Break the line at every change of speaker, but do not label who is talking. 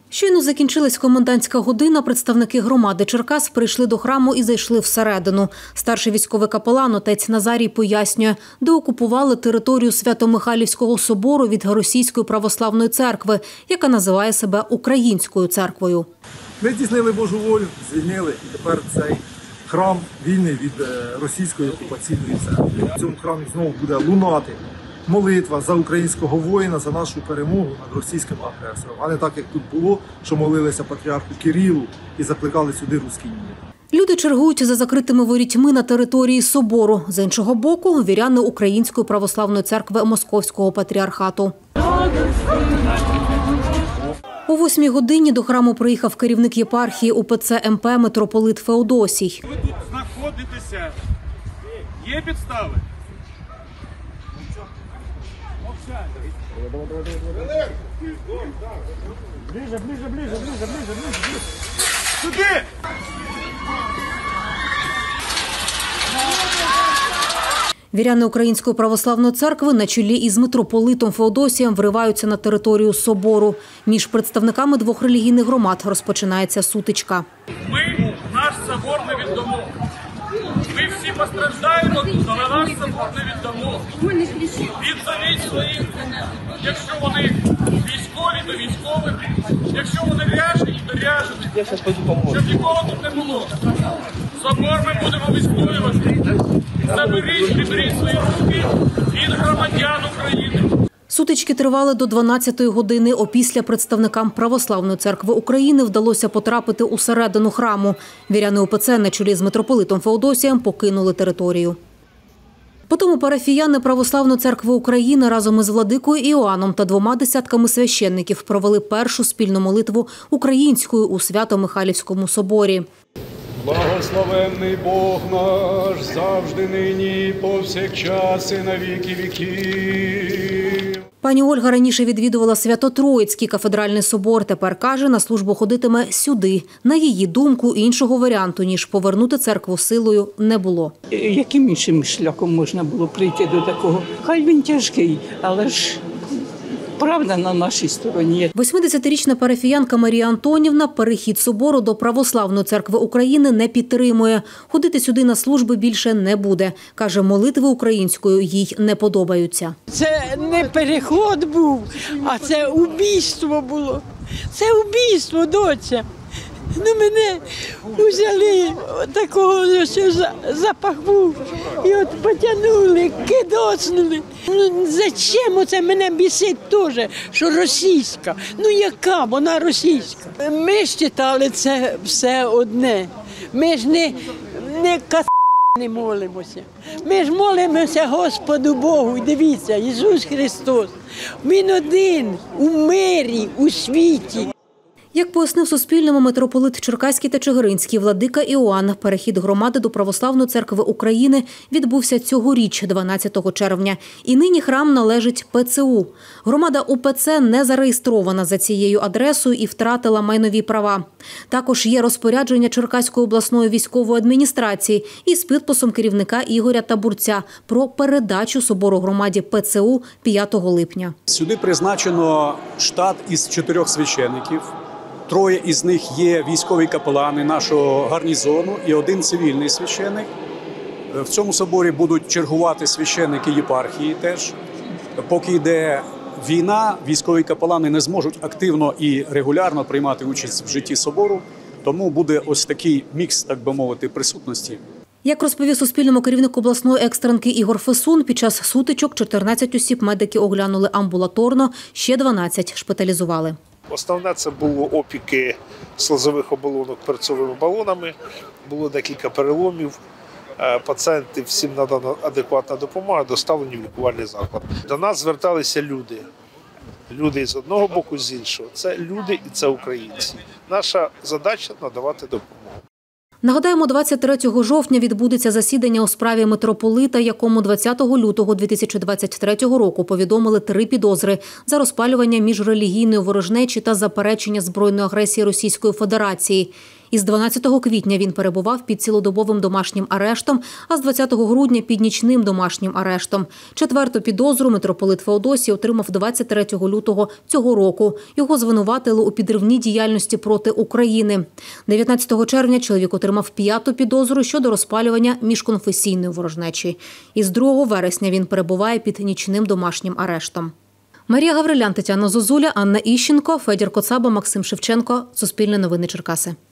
Щойно закінчилась комендантська година, представники громади Черкас прийшли до храму і зайшли всередину. Старший військовий капелан отець Назарій пояснює, деокупували територію Свято-Михайлівського собору від Російської православної церкви, яка називає себе Українською церквою.
Ми здійснили Божу волю, звільнили, і тепер цей храм вільний від російської окупаційної церкви. В цьому храмі знову буде лунати молитва за українського воїна, за нашу перемогу над російським агресором. А не так, як тут було, що молилися патріарху Кирилу і закликали сюди руський мір.
Люди чергують за закритими ворітьми на території собору. З іншого боку – віряни Української православної церкви Московського патріархату. О 8 годині до храму приїхав керівник єпархії УПЦ МП митрополит Феодосій.
Ви тут знаходитеся. Є підстави? Ближе. Сюди!
Віряни Української православної церкви на чолі із митрополитом Феодосієм вриваються на територію собору. Між представниками двох релігійних громад розпочинається сутичка.
Ми наш собор не віддамо. Ми всі постраждаємо тут, але наш собор не віддамо. Відзовіть своїх, якщо вони військові, то військових, якщо вони ряжені, то ряжені. Щоб нікого тут не було. Собор ми будемо відстоювати. Приберіть свої руки від громадян України.
Сутички тривали до 12-ї години. Опісля представникам Православної церкви України вдалося потрапити усередину храму. Віряни УПЦ на чолі з митрополитом Феодосієм покинули територію. Потім парафіяни Православної церкви України разом із владикою Іоанном та 2 десятками священників провели першу спільну молитву українською у Свято-Михайлівському соборі.
Благословенний Бог наш, завжди нині, повсякчас і на віки віків.
Пані Ольга раніше відвідувала Свято-Троїцький кафедральний собор. Тепер, каже, на службу ходитиме сюди. На її думку, іншого варіанту, ніж повернути церкву силою, не було.
Яким іншим шляхом можна було прийти до такого? Хай він тяжкий, але ж правда на нашій стороні.
80-річна парафіянка Марія Антонівна перехід собору до Православної церкви України не підтримує. Ходити сюди на служби більше не буде. Каже, молитви українською їй не подобаються.
Це не переход був, а це убійство було. Це убійство, доця. Мене взяли, такого, що запах був, і от потягнули, кидоснули. Зачем оце мене бісить теж, що російська? Яка вона російська? Ми ж читали це все одне. Ми ж не молимося. Ми ж молимося Господу Богу. І дивіться, Ісус Христос, Він один у мирі, у світі.
Як пояснив Суспільному митрополит Черкаський та Чигиринський владика Іоанн, перехід громади до Православної церкви України відбувся цьогоріч, 12 червня. І нині храм належить ПЦУ. Громада УПЦ не зареєстрована за цією адресою і втратила майнові права. Також є розпорядження Черкаської обласної військової адміністрації із підписом керівника Ігоря Табурця про передачу собору громаді ПЦУ 5 липня.
Сюди призначено штат із 4 священиків. 3 із них є військові капелани нашого гарнізону і 1 цивільний священик. В цьому соборі будуть чергувати священики єпархії теж. Поки йде війна, військові капелани не зможуть активно і регулярно приймати участь в житті собору, тому буде ось такий мікс, так би мовити, присутності.
Як розповів Суспільному керівник обласної екстренки Ігор Фесун, під час сутичок 14 осіб медики оглянули амбулаторно, ще 12 шпиталізували.
Основне це було опіки слизових оболонок перцовими балонами, було декілька переломів. Пацієнти, всім надана адекватна допомога, доставлені в лікувальний заклад. До нас зверталися люди. Люди з одного боку, з іншого. Це люди і це українці. Наша задача – надавати допомогу.
Нагадаємо, 23 жовтня відбудеться засідання у справі митрополита, якому 20 лютого 2023 року повідомили 3 підозри за розпалювання міжрелігійної ворожнечі та заперечення збройної агресії Російської Федерації. Із 12 квітня він перебував під цілодобовим домашнім арештом, а з 20 грудня – під нічним домашнім арештом. Четверту підозру митрополит Феодосій отримав 23 лютого цього року. Його звинуватили у підривній діяльності проти України. 19 червня чоловік отримав 5-ту підозру щодо розпалювання міжконфесійної ворожнечі. Із 2 вересня він перебуває під нічним домашнім арештом. Марія Гаврилян, Тетяна Зозуля, Анна Іщенко, Федір Коцаба, Максим Шевченко. Суспільне новини Черкаси.